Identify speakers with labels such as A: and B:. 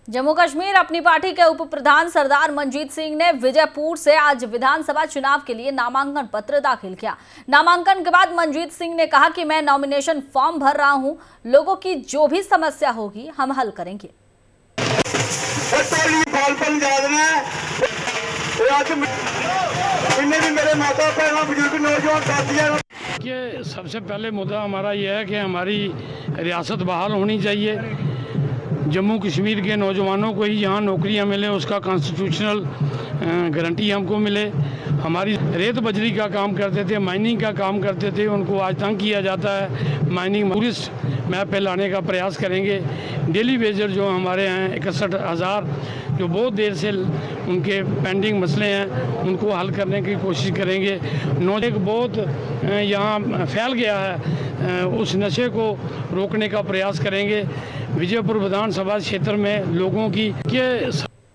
A: जम्मू कश्मीर अपनी पार्टी के उप प्रधान सरदार मनजीत सिंह ने विजयपुर से आज विधानसभा चुनाव के लिए नामांकन पत्र दाखिल किया। नामांकन के बाद मनजीत सिंह ने कहा कि मैं नॉमिनेशन फॉर्म भर रहा हूं, लोगों की जो भी समस्या होगी हम हल करेंगे।
B: सबसे पहले मुद्दा हमारा यह है कि हमारी रियासत बहाल होनी चाहिए। जम्मू कश्मीर के नौजवानों को ही यहाँ नौकरियाँ मिले, उसका कॉन्स्टिट्यूशनल गारंटी हमको मिले। हमारी रेत बजरी का काम करते थे, माइनिंग का काम करते थे, उनको आज तंग किया जाता है। माइनिंग टूरिस्ट मैप पे लाने का प्रयास करेंगे। डेली वेजर जो हमारे हैं 61,000 जो बहुत देर से उनके पेंडिंग मसले हैं उनको हल करने की कोशिश करेंगे। नशे बहुत यहाँ फैल गया है, उस नशे को रोकने का प्रयास करेंगे। विजयपुर विधानसभा क्षेत्र में लोगों की